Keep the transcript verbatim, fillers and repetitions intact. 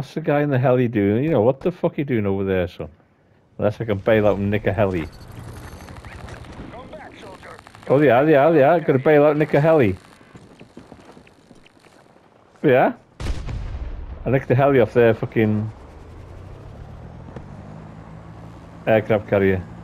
What's the guy in the heli doing? You know, what the fuck are you doing over there, son? Unless I can bail out and nick a heli. Come back, soldier. Oh yeah, yeah, yeah. Gonna bail out and nick a heli. Yeah. I nicked the heli off their fucking aircraft carrier.